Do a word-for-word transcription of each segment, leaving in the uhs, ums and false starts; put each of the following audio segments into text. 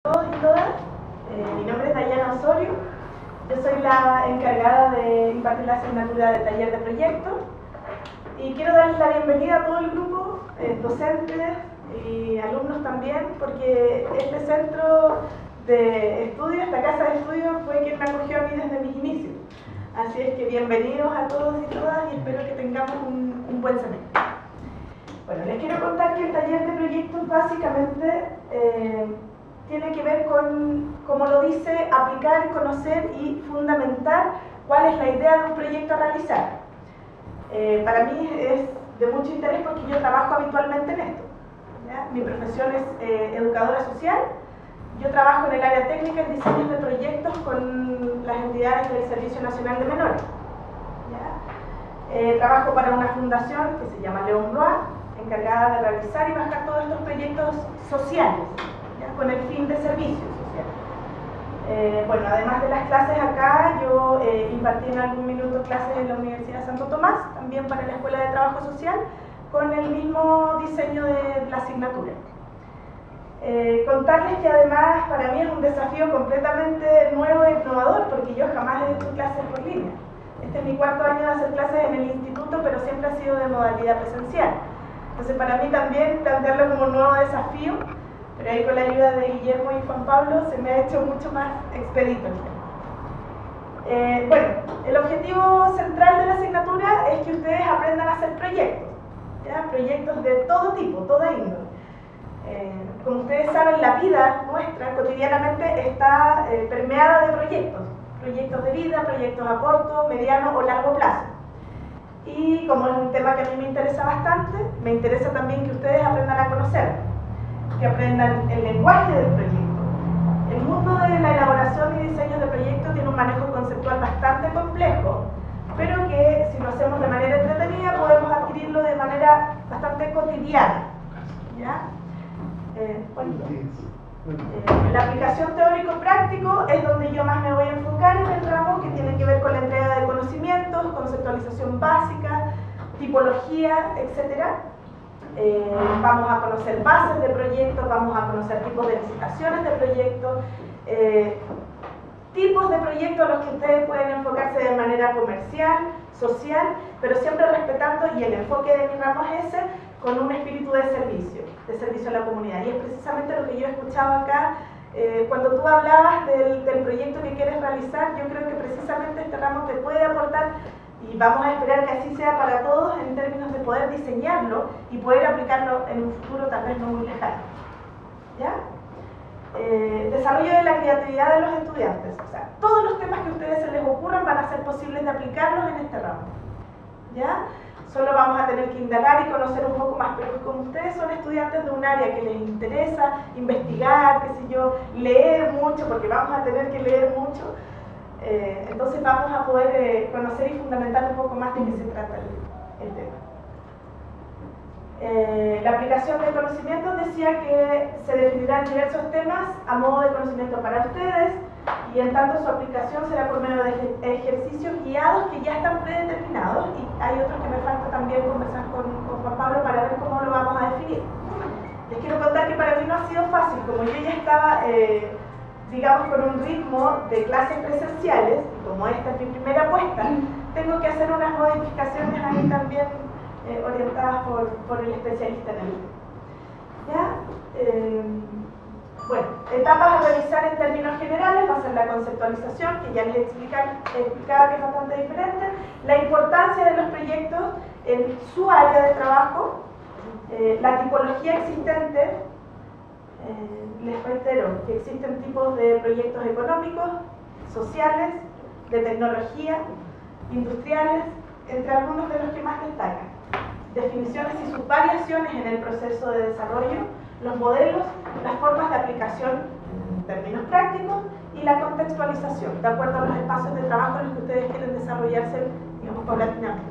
todos y todas, eh, mi nombre es Dayana Osorio, yo soy la encargada de impartir la asignatura de taller de proyectos y quiero darles la bienvenida a todo el grupo, eh, docentes y alumnos también, porque este centro de estudio, esta casa de estudio fue quien me acogió a mí desde mis inicios. Así es que bienvenidos a todos y todas y espero que tengamos un, un buen semestre. Bueno, les quiero contar que el taller de proyectos básicamente eh, tiene que ver con, como lo dice, aplicar, conocer y fundamentar cuál es la idea de un proyecto a realizar. Eh, para mí es de mucho interés porque yo trabajo habitualmente en esto, ¿ya? Mi profesión es eh, educadora social. Yo trabajo en el área técnica en diseños de proyectos con las entidades del Servicio Nacional de Menores. ¿Ya? Eh, trabajo para una fundación que se llama León Blois, encargada de realizar y bajar todos estos proyectos sociales, ¿ya? Con el fin de servicio social. Eh, bueno, además de las clases acá, yo eh, impartí en algún minuto clases en la Universidad Santo Tomás, también para la Escuela de Trabajo Social, con el mismo diseño de la asignatura. Eh, contarles que además para mí es un desafío completamente nuevo e innovador, porque yo jamás he hecho clases por línea. Este es mi cuarto año de hacer clases en el instituto, pero siempre ha sido de modalidad presencial. Entonces para mí también plantearlo como un nuevo desafío, pero ahí con la ayuda de Guillermo y Juan Pablo se me ha hecho mucho más expedito el tema. Eh, bueno, el objetivo central de la asignatura es que ustedes aprendan a hacer proyectos, ¿ya? Proyectos de todo tipo, toda índole. Eh, como ustedes saben, la vida nuestra cotidianamente está eh, permeada de proyectos, proyectos de vida, proyectos a corto, mediano o largo plazo. Y como es un tema que a mí me interesa bastante, me interesa también que ustedes aprendan a conocer, que aprendan el lenguaje del proyecto. El mundo de la elaboración y diseño de proyectos tiene un manejo conceptual bastante complejo, pero que si lo hacemos de manera entretenida podemos adquirirlo de manera bastante cotidiana, ¿ya? Eh, bueno, eh, la aplicación teórico-práctico es donde yo más me voy a enfocar en el ramo que tiene que ver con la entrega de conocimientos, conceptualización básica, tipología, etcétera. Eh, vamos a conocer bases de proyectos, vamos a conocer tipos de licitaciones de proyectos, eh, tipos de proyectos a los que ustedes pueden enfocarse de manera comercial, social, pero siempre respetando, y el enfoque de mi ramo es ese, con un espíritu de servicio, de servicio a la comunidad. Y es precisamente lo que yo he escuchado acá, eh, cuando tú hablabas del, del proyecto que quieres realizar, yo creo que precisamente este ramo te puede aportar, y vamos a esperar que así sea para todos en términos de poder diseñarlo y poder aplicarlo en un futuro tal vez no muy lejano. ¿Ya? Eh, desarrollo de la creatividad de los estudiantes. O sea, todos los temas que a ustedes se les ocurran van a ser posibles de aplicarlos en este ramo. ¿Ya? Solo vamos a tener que indagar y conocer un poco más, pero como ustedes son estudiantes de un área que les interesa investigar, qué sé yo, leer mucho, porque vamos a tener que leer mucho, eh, entonces vamos a poder eh, conocer y fundamentar un poco más de qué se trata el, el tema. Eh, la aplicación de conocimientos decía que se definirán diversos temas a modo de conocimiento para ustedes, y en tanto su aplicación será por medio de ejercicios guiados que ya están predeterminados, y hay otros que me falta también conversar con, con Juan Pablo para ver cómo lo vamos a definir. Les quiero contar que para mí no ha sido fácil, como yo ya estaba, eh, digamos, con un ritmo de clases presenciales, y como esta es mi primera apuesta, tengo que hacer unas modificaciones ahí también eh, orientadas por, por el especialista en el tema. ¿Ya? Eh, Bueno, etapas a revisar en términos generales va a ser la conceptualización, que ya les explica, explicaba que es bastante diferente, la importancia de los proyectos en su área de trabajo, eh, la tipología existente, eh, les reitero que existen tipos de proyectos económicos, sociales, de tecnología, industriales, entre algunos de los que más destacan, definiciones y sus variaciones en el proceso de desarrollo, los modelos, las formas de aplicación en términos prácticos y la contextualización, de acuerdo a los espacios de trabajo en los que ustedes quieren desarrollarse, digamos, paulatinamente.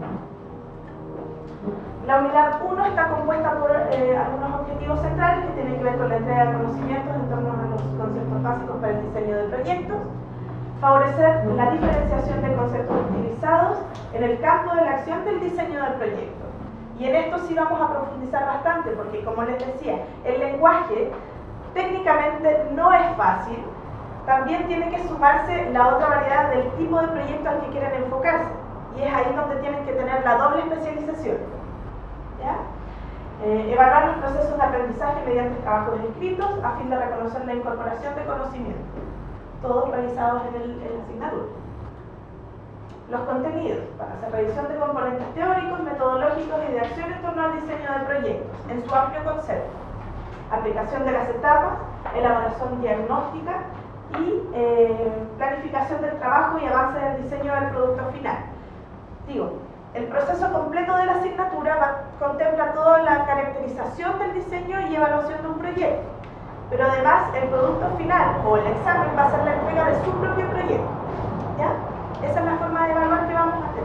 La unidad uno está compuesta por eh, algunos objetivos centrales que tienen que ver con la entrega de conocimientos en torno a los conceptos básicos para el diseño de proyectos, favorecer la diferenciación de conceptos utilizados en el campo de la acción del diseño del proyecto. Y en esto sí vamos a profundizar bastante, porque como les decía, el lenguaje técnicamente no es fácil, también tiene que sumarse la otra variedad del tipo de proyecto al que quieren enfocarse. Y es ahí donde tienen que tener la doble especialización. ¿Ya? Eh, evaluar los procesos de aprendizaje mediante trabajos escritos a fin de reconocer la incorporación de conocimientos, todos realizados en, el, en la asignatura. Los contenidos, para hacer revisión de componentes teóricos, metodológicos y de acción en torno al diseño de proyectos, en su amplio concepto. Aplicación de las etapas, elaboración diagnóstica y eh, planificación del trabajo y avance del diseño del producto final. Digo, el proceso completo de la asignatura va, contempla toda la caracterización del diseño y evaluación de un proyecto, pero además el producto final o el examen va a ser la entrega de su propio proyecto. ¿Ya? Esa es la forma de evaluar que vamos a hacer.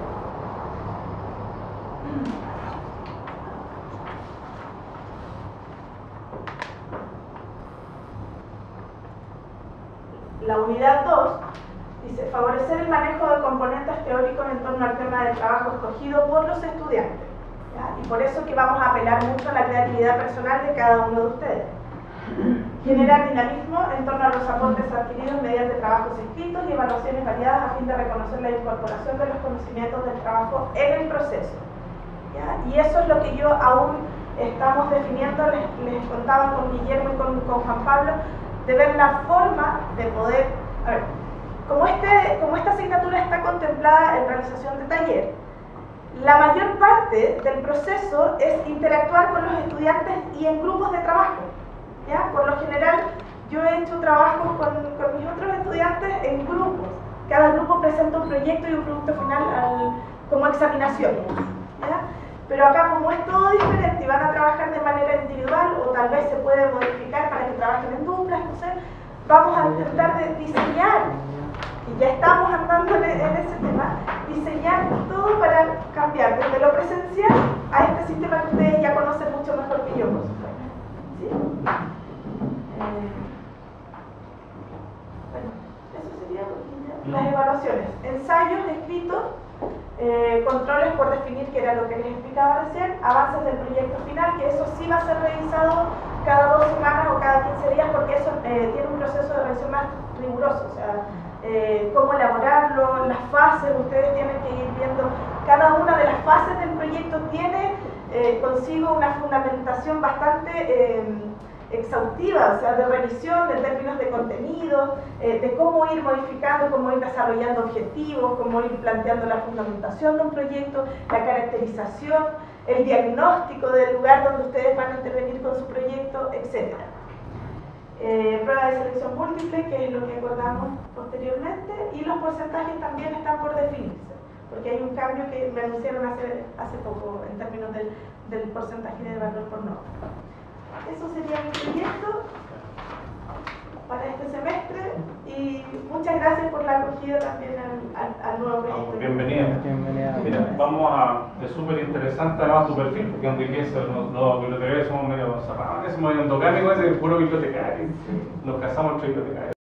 La unidad dos dice, favorecer el manejo de componentes teóricos en torno al tema del trabajo escogido por los estudiantes. ¿Ya? Y por eso que vamos a apelar mucho a la creatividad personal de cada uno de ustedes. Generar dinamismo en torno a los aportes adquiridos mediante trabajos escritos y evaluaciones variadas a fin de reconocer la incorporación de los conocimientos del trabajo en el proceso. ¿Ya? Y eso es lo que yo aún estamos definiendo, les, les contaba con Guillermo y con, con Juan Pablo, de ver la forma de poder, a ver, como, este, como esta asignatura está contemplada en realización de taller, la mayor parte del proceso es interactuar con los estudiantes y en grupos de trabajo. ¿Ya? Por lo general, yo he hecho trabajos con, con mis otros estudiantes en grupos. Cada grupo presenta un proyecto y un producto final al, como examinación. ¿Ya? Pero acá, como es todo diferente y van a trabajar de manera individual, o tal vez se puede modificar para que trabajen en duplas, no sé, vamos a intentar de diseñar, y ya estamos andando en, en ese tema, diseñar todo para cambiar desde lo presencial a este sistema que ustedes ya conocen mucho mejor que yo, por supuesto. ¿Sí? Eh, bueno, eso sería las evaluaciones. Ensayos escritos, eh, controles por definir, que era lo que les explicaba recién, avances del proyecto final, que eso sí va a ser revisado cada dos semanas o cada quince días, porque eso eh, tiene un proceso de revisión más riguroso, o sea, eh, cómo elaborarlo, las fases, ustedes tienen que ir viendo, cada una de las fases del proyecto tiene eh, consigo una fundamentación bastante eh, exhaustiva, o sea, de revisión de términos de contenido, eh, de cómo ir modificando, cómo ir desarrollando objetivos, cómo ir planteando la fundamentación de un proyecto, la caracterización, el diagnóstico del lugar donde ustedes van a intervenir con su proyecto, etcétera. Eh, prueba de selección múltiple, que es lo que acordamos posteriormente, y los porcentajes también están por definirse, porque hay un cambio que me anunciaron hace, hace poco en términos del, del porcentaje de valor por nota. Eso sería mi proyecto para este semestre y muchas gracias por la acogida también al, al, al nuevo proyecto. No, bienvenida. Bienvenida. Mira, vamos a, es súper interesante además tu perfil, porque enriquece, los, los bibliotecarios somos medio cerrados, somos medio endocánicos, es puro bibliotecario, nos casamos entre bibliotecarios.